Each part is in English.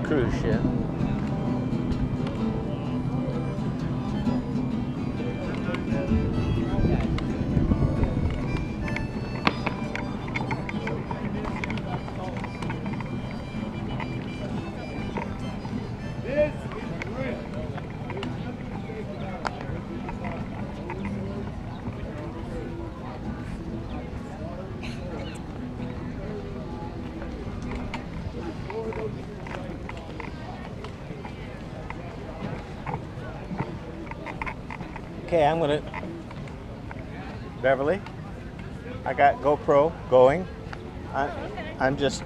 cruise ship. Okay, I'm gonna, Beverly, I got GoPro going. I'm just,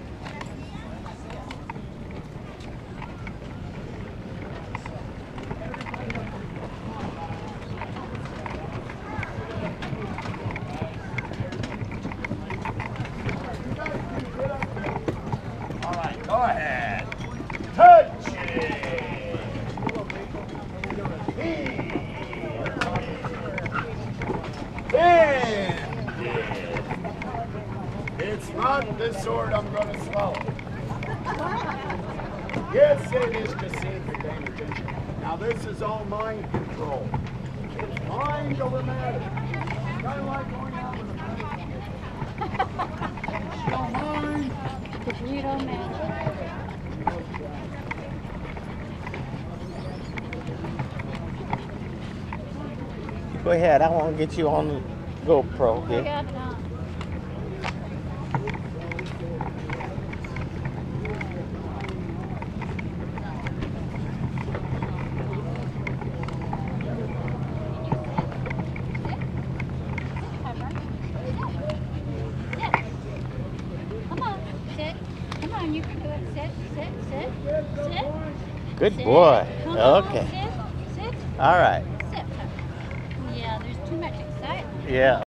all right, go ahead. Touch it. It's not the sword I'm going to swallow. Yes, it is to see if you're paying attention. Now, this is all mind control. It's mind over matter. Kind of like going out with a friend. Don't mind. You don't matter. go ahead, I want to get you on the GoPro. I Okay? got time. Come on, sit. Come on, you can do it. Sit, sit, sit, sit. Good Sit. boy. Come on, Okay. sit, sit, All right. sit. Yeah, there's too much excitement. Yeah.